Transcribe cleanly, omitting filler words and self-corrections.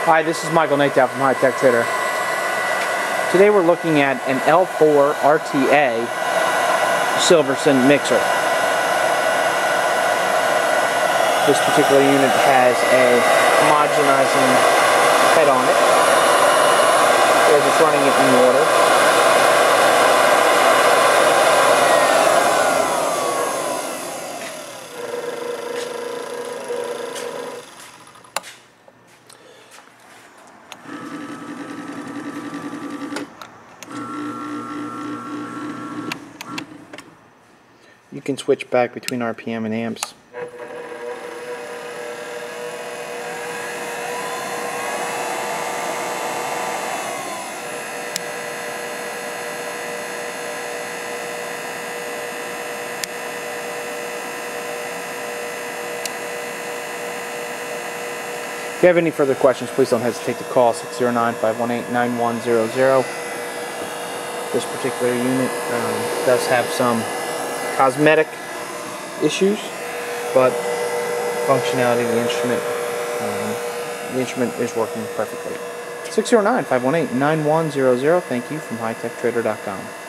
Hi, this is Michael Natal from High Tech Trader. Today we're looking at an L4RT-A Silverson mixer. This particular unit has a homogenizing head on it. We're just running it in water. You can switch back between RPM and amps. If you have any further questions, please don't hesitate to call 609-518-9100. This particular unit does have some cosmetic issues, but functionality of the instrument is working perfectly. 609-518-9100. Thank you from hightechtrader.com.